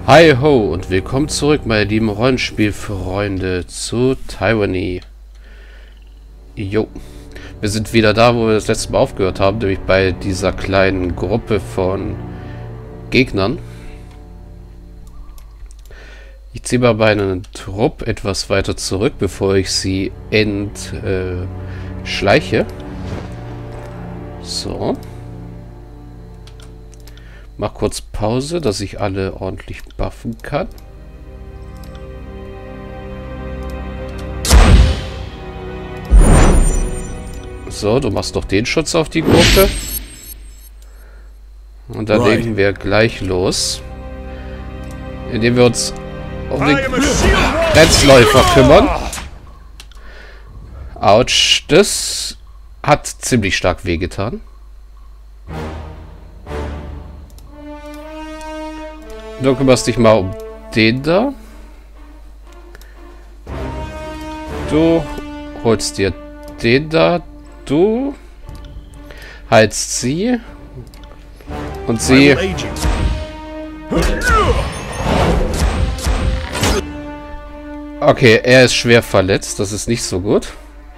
Hi ho und willkommen zurück, meine lieben Rollenspielfreunde, zu Tyranny. Jo, wir sind wieder da, wo wir das letzte Mal aufgehört haben, nämlich bei dieser kleinen Gruppe von Gegnern. Ich ziehe mal meinen Trupp etwas weiter zurück, bevor ich sie schleiche. So. Mach kurz Pause, dass ich alle ordentlich buffen kann. So, du machst doch den Schutz auf die Gruppe. Und dann legen wir gleich los. Indem wir uns um den Grenzläufer kümmern. Autsch, das hat ziemlich stark wehgetan. Du kümmerst dich mal um den da. Du holst dir den da. Du heilst sie. Und sie... Okay, er ist schwer verletzt. Das ist nicht so gut.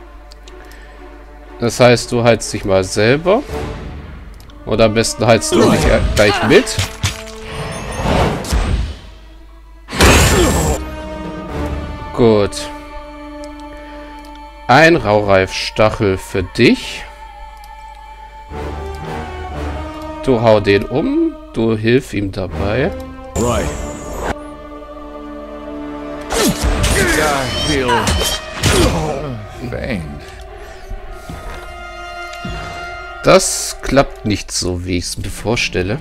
Das heißt, du heilst dich mal selber. Oder am besten heilst du dich gleich mit. Gut. Ein Raureif-Stachel für dich. Du hau den um. Du hilf ihm dabei. Right. I feel faint. Das klappt nicht so, wie ich es mir vorstelle.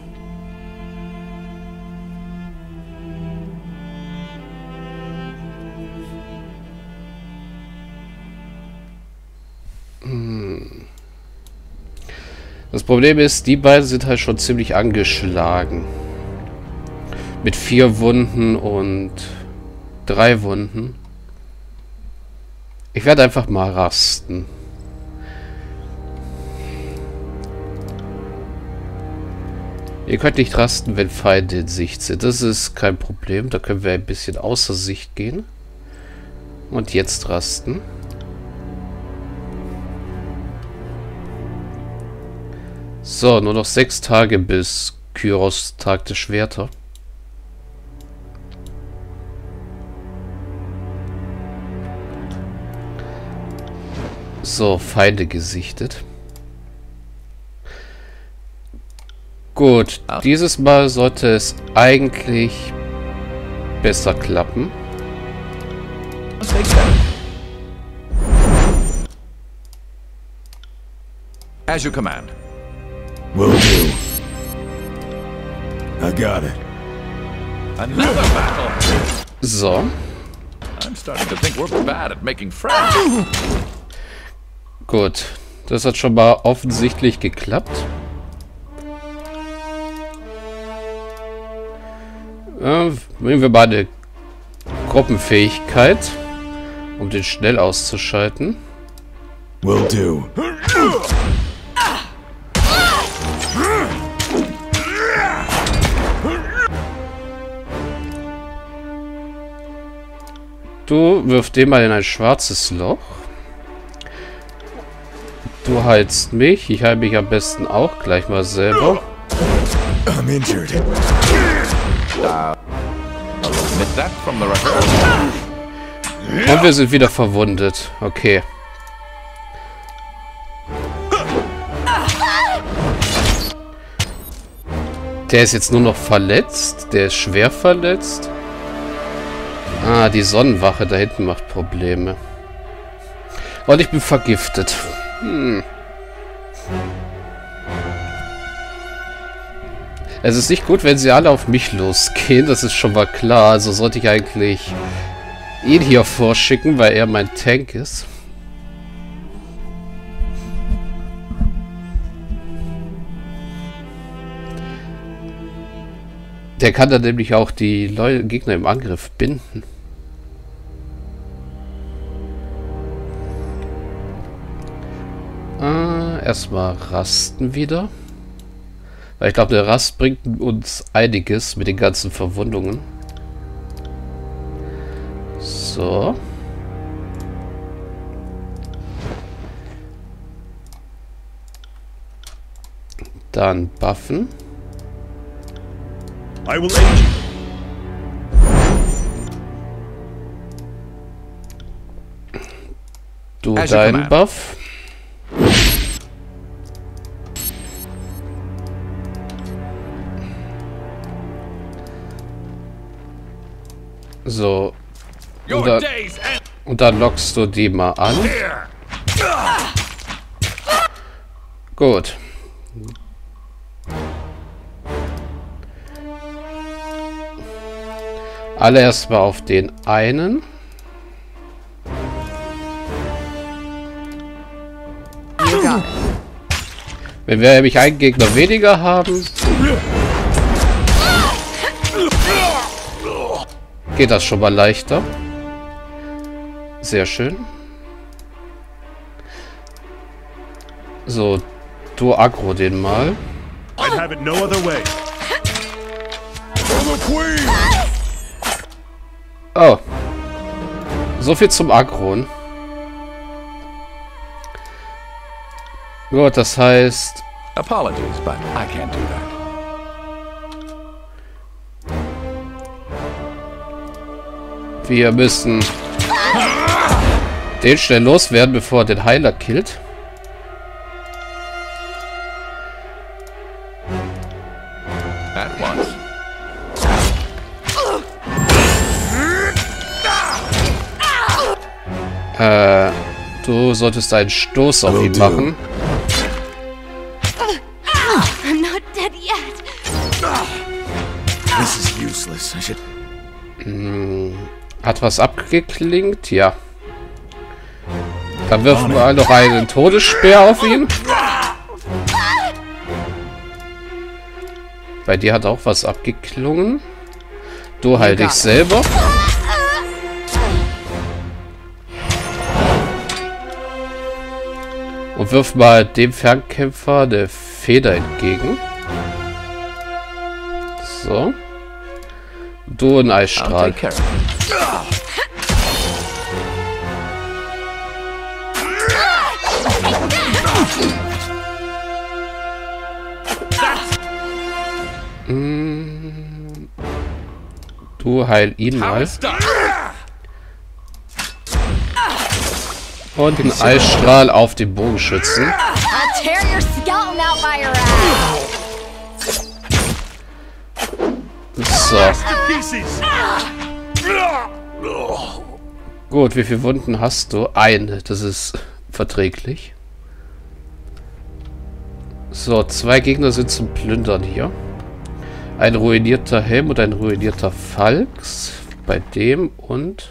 Das Problem ist, die beiden sind halt schon ziemlich angeschlagen. Mit 4 Wunden und 3 Wunden. Ich werde einfach mal rasten. Ihr könnt nicht rasten, wenn Feinde in Sicht sind. Das ist kein Problem. Da können wir ein bisschen außer Sicht gehen. Und jetzt rasten. So, nur noch 6 Tage bis Kyros Tag der Schwerter. So, Feinde gesichtet. Gut, dieses Mal sollte es eigentlich besser klappen. As you command. Will do. I got it. Another battle. So. I'm starting to think we're bad at making friends. Gut. Das hat schon mal offensichtlich geklappt. Nehmen wir mal eine Gruppenfähigkeit, um den schnell auszuschalten. Will do. Du wirf den mal in ein schwarzes Loch. Du heilst mich. Ich heile mich am besten auch gleich mal selber. I'm injured. Und wir sind wieder verwundet. Okay. Der ist jetzt nur noch verletzt. Der ist schwer verletzt. Ah, die Sonnenwache da hinten macht Probleme. Und ich bin vergiftet. Es ist nicht gut, wenn sie alle auf mich losgehen. Das ist schon mal klar. Also sollte ich eigentlich ihn hier vorschicken, weil er mein Tank ist. Der kann dann nämlich auch die Gegner im Angriff binden. Erstmal rasten wieder. Weil ich glaube, der Rast bringt uns einiges mit den ganzen Verwundungen. So. Dann buffen. I will aid you. Du As you deinen command. Buff. So. Your days end Und dann lockst du die mal an. here. Gut. Alle erstmal auf den einen. You got it. Wenn wir nämlich einen Gegner weniger haben, geht das schon mal leichter. Sehr schön. So, du aggro den mal. I'd have it no other way. For the Queen! Oh. So viel zum Aggroen. Gut, das heißt, Apologies, but I can't do that. wir müssen den schnell loswerden, bevor er den Heiler killt. At once. Du solltest einen Stoß auf ihn machen. I'm not dead yet. This is useless. I should... Hat was abgeklingt? Ja. Dann wirfen wir noch einen Todesspeer auf ihn. Bei dir hat auch was abgeklungen. Du heil dich selber. Und wirf mal dem Fernkämpfer eine Feder entgegen. So. Du ein I'll Eisstrahl. take care of it. Du heil ihn mal. It's done. Und den Eisstrahl auf den Bogenschützen. I'll tear your skeleton out by your ass. So. Pieces! Gut, wie viele Wunden hast du? Eine. Das ist verträglich. So, 2 Gegner sind zum Plündern hier. Ein ruinierter Helm und ein ruinierter Falks. Bei dem und...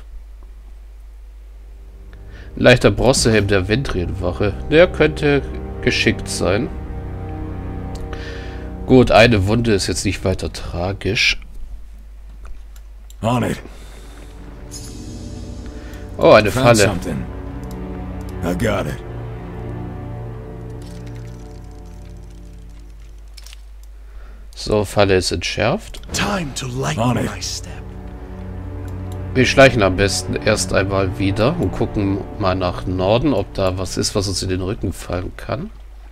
ein leichter Bronzehelm der Vendrienwache. Der könnte geschickt sein. Gut, eine Wunde ist jetzt nicht weiter tragisch. On it. Oh, eine Found Falle. something. I got it. So, Falle ist entschärft. Time to lighten my step. Wir schleichen am besten erst einmal wieder und gucken mal nach Norden, ob da was ist, was uns in den Rücken fallen kann.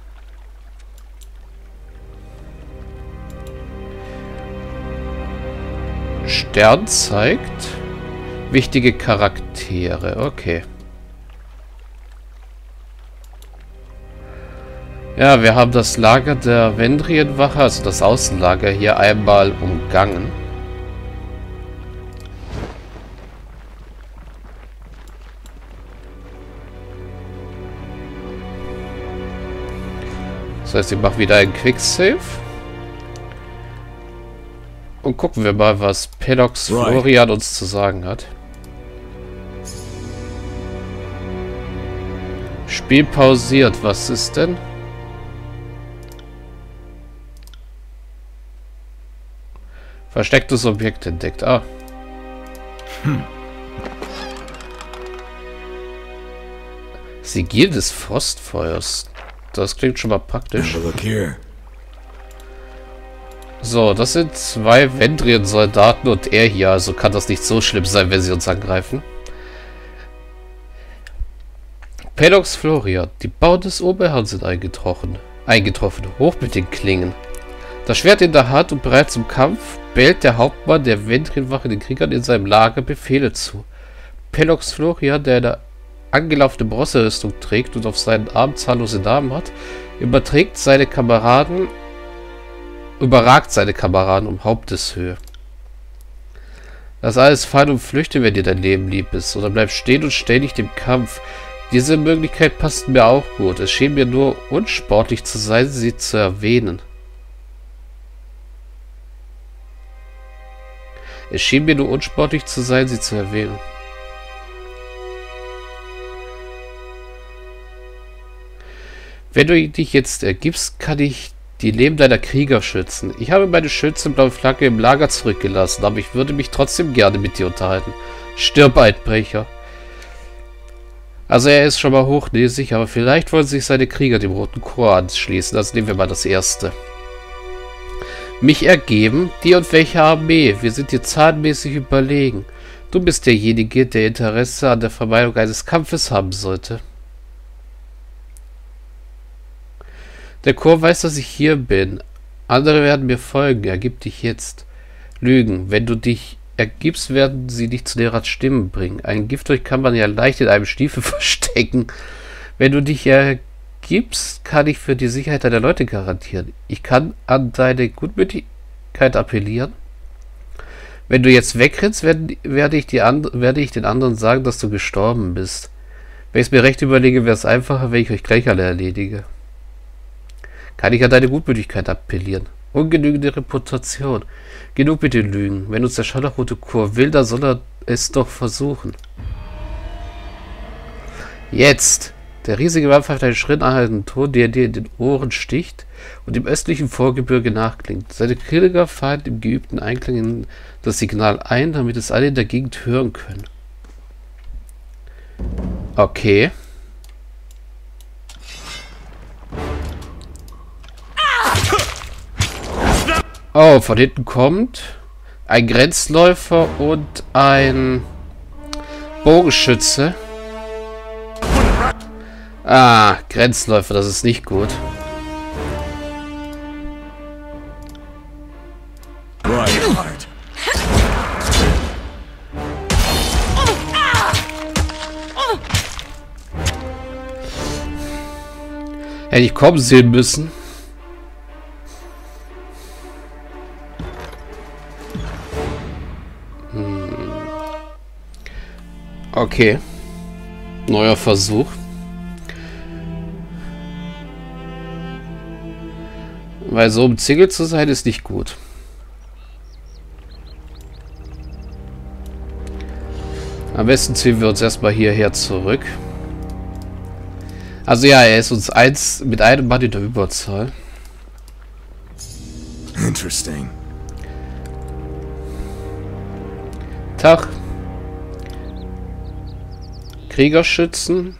Stern zeigt wichtige Charaktere. Okay. Ja, wir haben das Lager der Vendrienwache, also das Außenlager, hier einmal umgangen. Das heißt, ich mache wieder einen Quicksave. Und gucken wir mal, was Pelox Florian uns zu sagen hat. Spiel pausiert. Was ist denn? Verstecktes Objekt entdeckt. Ah. Sigil des Frostfeuers. Das klingt schon mal praktisch. Have a look here. So, das sind 2 Vendrien-Soldaten und er hier, also kann das nicht so schlimm sein, wenn sie uns angreifen. Pelox Florian, die Bauern des Oberherrn sind eingetroffen. Hoch mit den Klingen. Das Schwert in der Hand und bereit zum Kampf, bellt der Hauptmann der Vendrien-Wache den Kriegern in seinem Lager Befehle zu. Pelox Florian, der eine angelaufene Bronzerüstung trägt und auf seinen Armen zahllose Namen hat, überragt seine Kameraden um Haupteshöhe. Lass alles fallen und flüchte, wenn dir dein Leben lieb ist, oder bleib stehen und stell dich dem Kampf. Diese Möglichkeit passt mir auch gut. Es schien mir nur unsportlich zu sein, sie zu erwähnen. Wenn du dich jetzt ergibst, kann ich die Leben deiner Krieger schützen. Ich habe meine schönste Flagge im Lager zurückgelassen, aber ich würde mich trotzdem gerne mit dir unterhalten. Stirb, Eidbrecher. Also er ist schon mal hochnäsig, aber vielleicht wollen sich seine Krieger dem Roten Chor anschließen. Also nehmen wir mal das erste. Mich ergeben? Dir und welche Armee? Wir sind dir zahlenmäßig überlegen. Du bist derjenige, der Interesse an der Vermeidung eines Kampfes haben sollte. Der Chor weiß, dass ich hier bin. Andere werden mir folgen. Ergib dich jetzt. Lügen. Wenn du dich ergibst, werden sie dich zu Nerats Stimmen bringen. Ein Giftdolch kann man ja leicht in einem Stiefel verstecken. Wenn du dich ergibst, kann ich für die Sicherheit deiner Leute garantieren. Ich kann an deine Gutmütigkeit appellieren. Wenn du jetzt wegrennst, werde ich den anderen sagen, dass du gestorben bist. Wenn ich es mir recht überlege, wäre es einfacher, wenn ich euch gleich alle erledige. Kann ich an deine Gutmütigkeit appellieren? Ungenügende Reputation. Genug mit den Lügen. Wenn uns der Scharlachrote Chor will, dann soll er es doch versuchen. Jetzt! Der riesige Mann pfeift einen Schritt anhaltenden Ton, der dir in den Ohren sticht und im östlichen Vorgebirge nachklingt. Seine Krieger fallen im geübten Einklang in das Signal ein, damit es alle in der Gegend hören können. Okay. Oh, von hinten kommt ein Grenzläufer und ein Bogenschütze. Ah, Grenzläufer, das ist nicht gut. Hätte ich kommen sehen müssen. Okay. Neuer Versuch. Weil so umzingelt zu sein, ist nicht gut. Am besten ziehen wir uns erstmal hierher zurück. Also ja, er ist uns mit einem Mann in der Überzahl. Interesting. Tag. Kriegerschützen.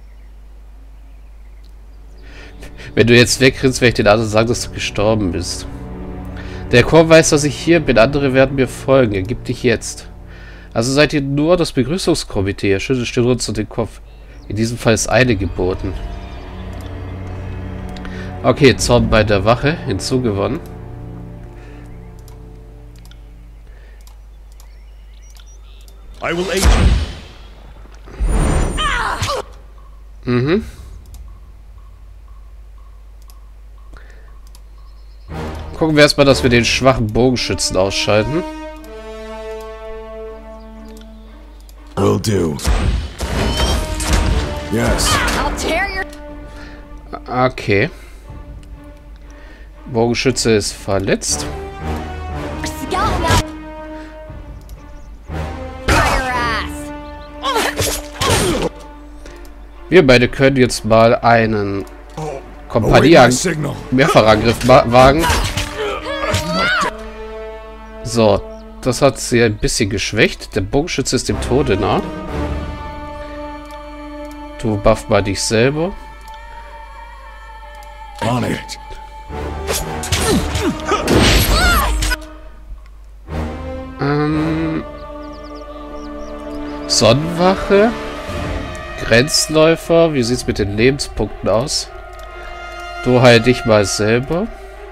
Wenn du jetzt wegrennst, werde ich den anderen sagen, dass du gestorben bist. Der Chor weiß, dass ich hier bin. Andere werden mir folgen. Ergib dich jetzt. Also seid ihr nur das Begrüßungskomitee. Er schüttelt stürzt den Kopf. In diesem Fall ist Eile geboten. Okay, Zorn bei der Wache. Hinzugewonnen. I will aid you. Mhm. Gucken wir erstmal, dass wir den schwachen Bogenschützen ausschalten. Will do. Yes. I'll tear your... Okay. Bogenschütze ist verletzt. scalp out by your ass. Wir beide können jetzt mal einen Await my signal. Mehrfachangriff wagen. So, das hat sie ein bisschen geschwächt. Der Bogenschütze ist dem Tode nah. Du buff mal dich selber. On it. Sonnenwache. Grenzläufer. Wie sieht's mit den Lebenspunkten aus? Du heil dich mal selber.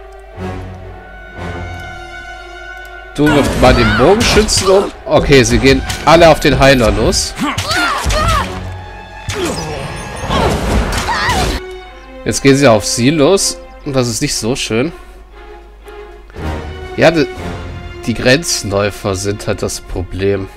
Du wirft mal den Bogenschützen um. Okay, sie gehen alle auf den Heiler los. Jetzt gehen sie auf sie los. Und das ist nicht so schön. Ja, die Grenzläufer sind halt das Problem.